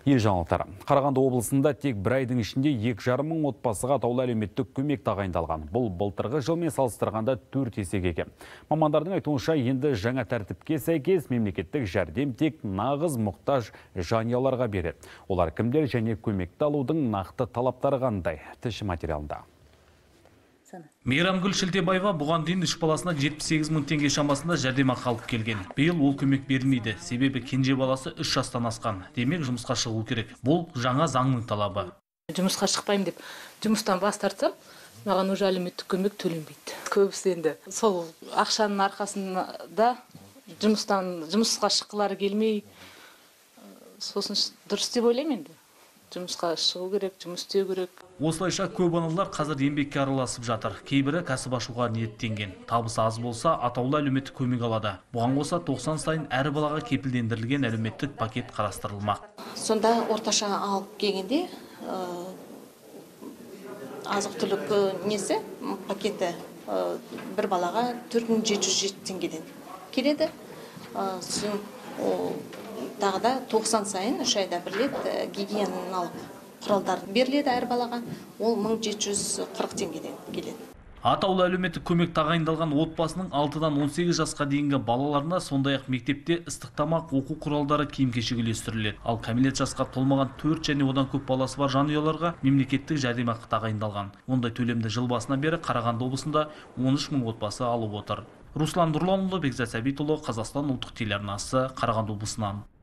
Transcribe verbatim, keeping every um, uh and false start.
Ел жаңалықтары. Қарағанды облысында тек бір айдың ішінде екі жарым мың отбасыға атаулы әлеуметтік көмек тағайындалған. Бұл былтырғы жылмен салыстырғанда төрт есеге кем. Мамандардың айтуынша енді жаңа тәртіпке сәйкес мемлекеттік жәрдем тек нағыз мұқтаж жанұяларға береді. Олар кімдер және көмекті алудың нақты талаптары қандай? Тілші материалында. Мейрамгүл Шілтебаева бұған дейін үш баласына жетпіс сегіз мың теңге шамасында жәрдемақы алып келген. Биыл ол көмек берілмейді, себебі кенже баласы үш жастан асқан. Демек жұмысқа шығу керек. Бұл жаңа заңның талабы. Жұмысқа шықпаймын деп жұмыстан бас тартсам, маған уже әлеуметтік көмек төленбейді. Көбісі енді сол ақшаның арқасында жұмыстан жұмысқа шыққылары келмей, сосын дұрыс деп ойлаймын енді. Жұмысқа шығу керек, жұмыс істеу керек. Осылайша көп аналар қазір еңбекке араласып жатыр. Кейбірі кәсіп ашуға ниеттенген. Табысы аз болса, атаулы әлеуметтік көмек алады. Бұған қоса тоқсан сайын әр балаға кепілдендірілген әлеуметтік пакет қарастырылмақ. Сонда орташа алып келгенде азық-түлік несі пакеті бір балаға төрт мың жеті жүз жеті теңгеден келеді. Тағы да тоқсан сайын үш айда бір рет гигиеналық құралдар беріледі әр балаға. Ол мың жеті жүз қырық теңгеден келеді. Атаулы әлеуметтік көмек тағайындалған отбасының алтыдан он сегіз жасқа дейінгі балаларына сондай-ақ мектепте ыстық тамақ, оқу құралдары, киім-кешек үлестіріледі. Ал кәмелет жасқа толмаған төрт және одан көп баласы бар жанұяларға мемлекеттік жәрдемақы тағайындалған. Ондай төлемді жыл басынан бері Қарағанды облысында он үш мың отбасы алып отыр. Руслан Дурланұлы, Бекзат Сәбитұлы, Қазақстан ұлттық телеарнасы, Қарағанды облысынан.